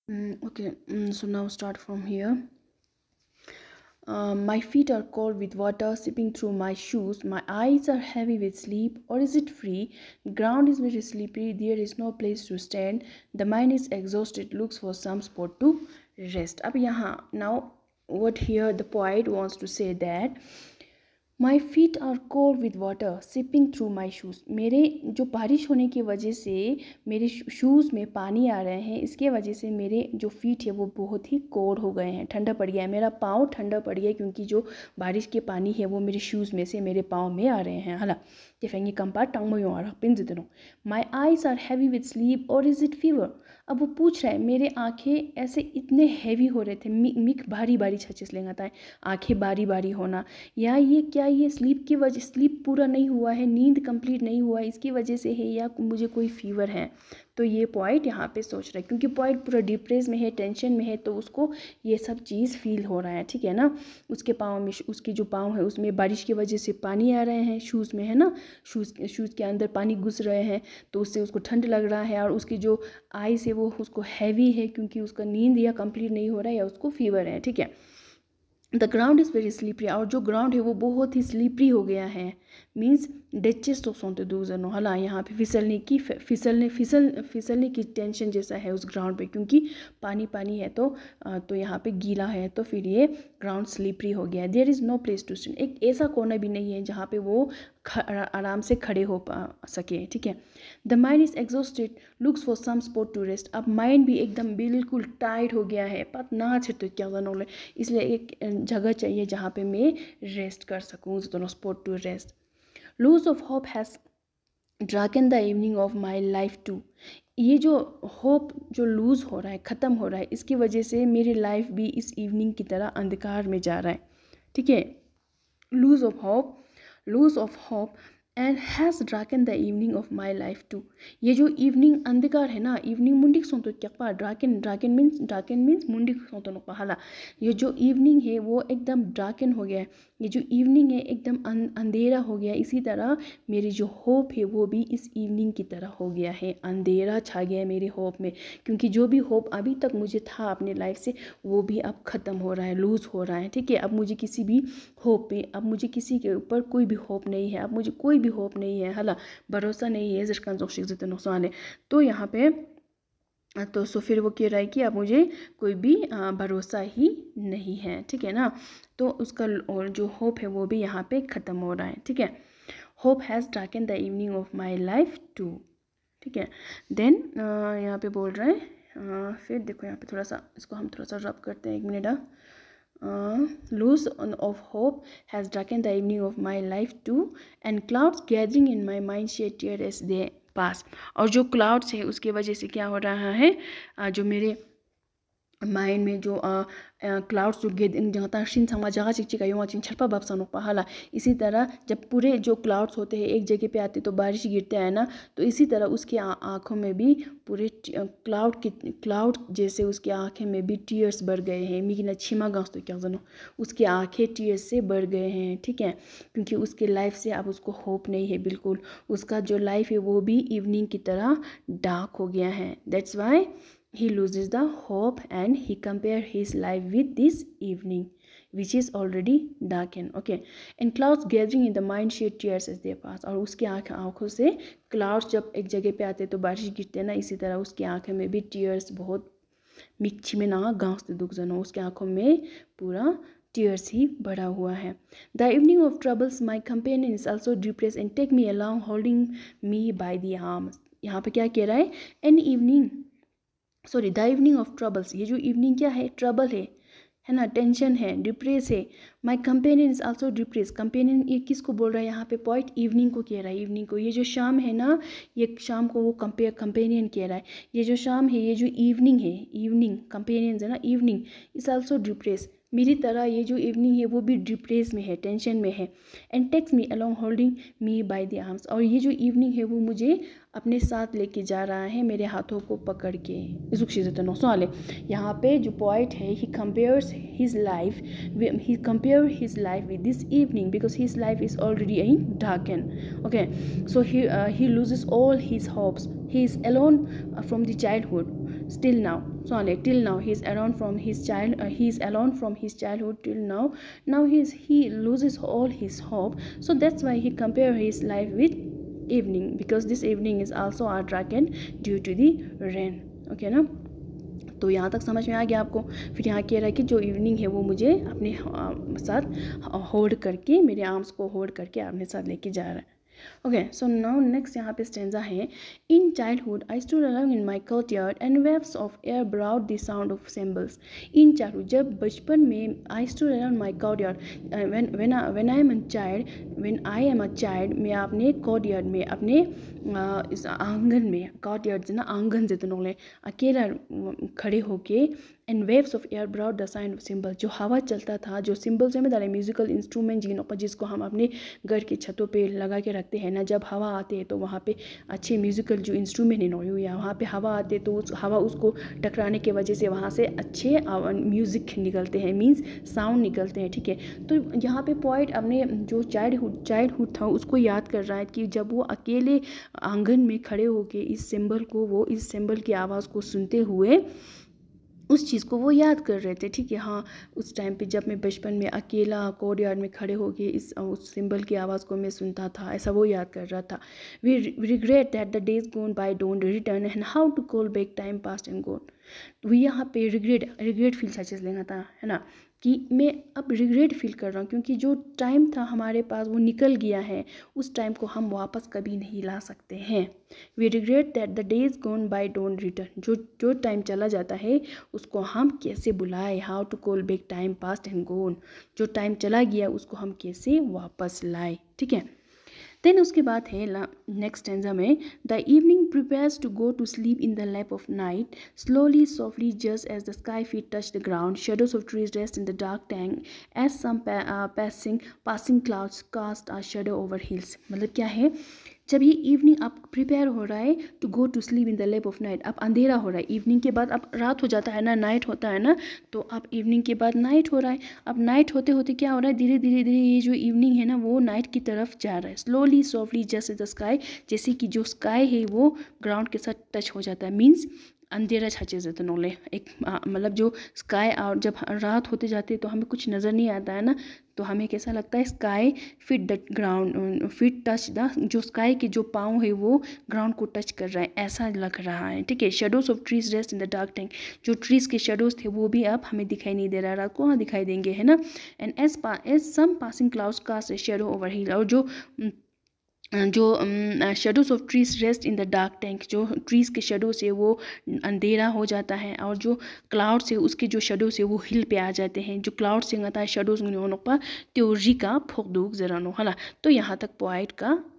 Okay, so now start from here. My feet are cold with water seeping through my shoes. My eyes are heavy with sleep. Or is it free? The ground is very slippery. There is no place to stand. The mind is exhausted. Looks for some spot to rest. अब यहाँ now what here the poet wants to say that my feet are cold with water sipping through my shoes. मेरे जो बारिश होने की वजह से मेरे शूज़ में पानी आ रहे हैं, इसके वजह से मेरे जो फीट है वो बहुत ही कोल्ड हो गए हैं, ठंडा पड़ गया है, मेरा पाँव ठंडा पड़ गया है क्योंकि जो बारिश के पानी है वो मेरे शूज़ में से मेरे पाँव में आ रहे हैं। हाला तेफेंगी कंपार्ट टांग में आ रहा पिन जितनो my eyes are heavy with sleep और इज़ इट फीवर। अब वो पूछ रहा है मेरे आँखें ऐसे इतने हैवी हो रहे थे, मिक भारी भारी छचेस लेंगा था आँखें बारी बारी होना, या ये क्या ये स्लीप की वजह, स्लीप पूरा नहीं हुआ है, नींद कंप्लीट नहीं हुआ है इसकी वजह से है, या मुझे कोई फीवर है। तो ये पॉइंट यहाँ पे सोच रहा है क्योंकि पॉइंट पूरा डिप्रेस में है, टेंशन में है, तो उसको ये सब चीज़ फील हो रहा है, ठीक है ना। उसके पाँव में, उसकी जो पाँव है उसमें बारिश की वजह से पानी आ रहे हैं शूज़ में, है ना, शूज़ के अंदर पानी घुस रहे हैं तो उससे उसको ठंड लग रहा है, और उसकी जो आइज़ है वो उसको हैवी है क्योंकि उसका नींद या कंप्लीट नहीं हो रहा है या उसको फीवर है, ठीक है। The ground is very slippery, और जो ग्राउंड है वो बहुत ही स्लीपरी हो गया है, मीन्स डेचेस तो सोते दूजनो। हाला यहाँ पे फिसलने की टेंशन जैसा है उस ग्राउंड पे क्योंकि पानी पानी है, तो यहाँ पे गीला है, तो फिर ये ग्राउंड स्लीपरी हो गया है। There is no place to stand, एक ऐसा कोना भी नहीं है जहाँ पे वो आराम से खड़े हो पा सके, ठीक है। The mind is exhausted looks for some spot to rest, अब माइंड भी एकदम बिल्कुल टायर्ड हो गया है, पत ना छे तो क्या जानोले, इसलिए एक जगह चाहिए जहाँ पे मैं रेस्ट कर सकूँ, दोनों spot to rest. Loss of hope has darkened the evening of my life too, ये जो होप जो लूज़ हो रहा है, ख़त्म हो रहा है, इसकी वजह से मेरी लाइफ भी इस इवनिंग की तरह अंधकार में जा रहा है, ठीक है। Loss of hope and has darkened the evening of my life too, ये जो इवनिंग अंधकार है ना, इवनिंग मुंडिक सोतो क्या ड्राकन मीन्स मुंडिक सोतो नोपा। हाला ये जो इवनिंग है वो एकदम ड्राकन हो गया है, ये जो इवनिंग है एकदम अंधेरा हो गया, इसी तरह मेरी जो होप है वो भी इस इवनिंग की तरह हो गया है, अंधेरा छा गया है मेरी होप में, क्योंकि जो भी होप अभी तक मुझे था अपने लाइफ से वो भी अब ख़त्म हो रहा है, लूज़ हो रहा है, ठीक है। अब मुझे किसी भी होप पे, अब मुझे किसी के ऊपर कोई भी होप नहीं है, अब मुझे कोई भी होप नहीं है, हला भरोसा नहीं है जिसका नुकसान है। तो यहाँ पे तो सो फिर वो कह रहा है कि अब मुझे कोई भी भरोसा ही नहीं है, ठीक है ना। तो उसका और जो होप है वो भी यहाँ पे ख़त्म हो रहा है, ठीक है। Hope has darken the evening of my life too, ठीक है। देन यहाँ पे बोल रहे हैं फिर देखो यहाँ पे थोड़ा सा इसको हम थोड़ा सा रब करते हैं, एक minute. Loose of hope has darkened the evening of my life too, and clouds gathering in my mind shed tears as they pass। और जो क्लाउड्स है उसके वजह से क्या हो रहा है, जो मेरे माइंड में जो क्लाउड्स जो जगह शिन संगा जगह चिकचिका युवा चिन छलपा बाप सनोपा। हाला इसी तरह जब पूरे जो क्लाउड्स होते हैं एक जगह पे आते तो बारिश गिरते हैं ना, तो इसी तरह उसकी आँखों में भी पूरे क्लाउड जैसे उसकी आँखें में भी टीयर्स भर गए हैं, मिगी ना छिमा गाँस तो क्या जानो, उसकी आँखें टीयर्स से भर गए हैं, ठीक है, क्योंकि उसके लाइफ से अब उसको होप नहीं है बिल्कुल, उसका जो लाइफ है वो भी इवनिंग की तरह डार्क हो गया है। That's why he loses the hope and he compare his life with this evening which is already darkened, okay। and clouds gathering in the mind shed tears as they pass, और उसकी आँखों से clouds जब एक जगह पे आते तो बारिश गिरते ना, इसी तरह उसकी आँखों में भी टीयर्स बहुत मिक्ची में ना गाँस दुख जनो, उसकी आँखों में पूरा टीयर्स ही भरा हुआ है। The evening of troubles my companion is also depress and take me along holding me by the arms. यहाँ पे क्या कह रहा है, an evening sorry the evening of troubles, ये जो इवनिंग क्या है, ट्रबल है ना, टेंशन है, डिप्रेस है। My companion is also depress, companion ये किसको बोल रहा है यहाँ पे, पॉइंट इवनिंग को कह रहा है, इवनिंग को, ये जो शाम है ना, ये शाम को वो कंपेनियन कह रहा है, ये जो शाम है, ये जो इवनिंग है, इवनिंग कंपेनियन है ना, इवनिंग इज आल्सो डिप्रेस, मेरी तरह ये जो इवनिंग है वो भी डिप्रेस में है, टेंशन में है। And takes me along holding me by the arms, और ये जो इवनिंग है वो मुझे अपने साथ लेके जा रहा है मेरे हाथों को पकड़ के। यहाँ पे जो पॉइंट है he compares his life with this evening because his life is already in darken, okay. So he loses all his hopes, he is alone from the childhood still now, so till now he is around from his child he is alone from his childhood till now he loses all his hope. So that's why he compare his life with evening, because this evening is also a darkened due to the rain. Okay ना, तो यहाँ तक समझ में आ गया आपको। फिर यहाँ कह रहा है कि जो इवनिंग है वो मुझे अपने साथ होल्ड करके, मेरे आर्म्स को होल्ड करके अपने साथ लेके जा रहा है। ओके, सो नाउ नेक्स्ट यहाँ पे स्टेंजा है, in childhood I stood along in my courtyard and waves of air brought the sound of cymbals. In childhood, जब बचपन में, I stood along my courtyard, when I am a child, मैं अपने courtyard में, अपने इस आंगन में, कोर्टयार्ड ना आंगन से तो अकेला खड़े होके, and waves of air brought the sound of cymbal, जो हवा चलता था, जो सिम्बल्स में डाले म्यूजिकल इंस्ट्रूमेंट जिसको हम अपने घर की छतों पे लगा के रखते हैं ना, जब हवा आते हैं तो वहाँ पे अच्छे म्यूजिकल जो इंस्ट्रूमेंट है नो या वहाँ पे हवा आते तो उस हवा उसको टकराने की वजह से वहाँ से अच्छे म्यूज़िक निकलते हैं, मीन्स साउंड निकलते हैं। ठीक है, तो यहाँ पे पोइट अपने जो चाइल्डहुड था उसको याद कर रहा है कि जब वो अकेले आंगन में खड़े होके इस सिंबल की आवाज़ को सुनते हुए उस चीज़ को वो याद कर रहे थे। ठीक है, हाँ, उस टाइम पे जब मैं बचपन में अकेला कोर्टयार्ड में खड़े होके उस सिंबल की आवाज़ को मैं सुनता था, ऐसा वो याद कर रहा था। We regret that the days gone by don't return and how to call back time past and gone. वो यहाँ पे रिग्रेट फील सचेस लेना था, है ना, कि मैं अब रिग्रेट फील कर रहा हूँ क्योंकि जो टाइम था हमारे पास वो निकल गया है, उस टाइम को हम वापस कभी नहीं ला सकते हैं। We regret that the days gone by don't return, जो टाइम चला जाता है उसको हम कैसे बुलाएं, how to call back time past and gone, जो टाइम चला गया उसको हम कैसे वापस लाए। ठीक है, देन उसके बाद है नेक्स्ट स्टेंजा में, the evening prepares to go to sleep in the lap of night, slowly softly just as the sky feet touch the ground, shadows of trees rest in the dark tank as some passing clouds cast a shadow over hills. मतलब क्या है, जब ये evening आप prepare हो रहा है to go to sleep in the lap of night, अब अंधेरा हो रहा है, इवनिंग के बाद अब रात हो जाता है ना, नाइट होता है ना, तो अब इवनिंग के बाद नाइट हो रहा है। अब नाइट होते होते क्या हो रहा है, धीरे धीरे ये जो इवनिंग है ना वो नाइट की तरफ जा रहा है, slowly softly just as the sky, जैसे कि जो स्काई है वो ग्राउंड के साथ टच हो जाता है, मीन्स अंधेरा छाचे जाते नोले एक मतलब जो स्काई, और जब रात होते जाते तो हमें कुछ नज़र नहीं आता है ना, तो हमें कैसा लगता है, sky feet the ground, feet touch the, जो स्काई के जो पाँव है वो ग्राउंड को टच कर रहा है, ऐसा लग रहा है। ठीक है, shadows of trees rest in the dark tank, जो ट्रीज के शेडोज थे वो भी अब हमें दिखाई नहीं दे रहा, रात को हाँ दिखाई देंगे, है ना। And as some passing clouds cast a shadow over hill, और जो shadows of trees rest in the dark tank, जो ट्रीज के शेडो से वो अंधेरा हो जाता है, और जो क्लाउड से उसके जो शेडो से वो हिल पे आ जाते हैं, जो क्लाउड से आता है शेडोज पर त्योरी का फोकदूक जरा नो हला। तो यहाँ तक पोइट का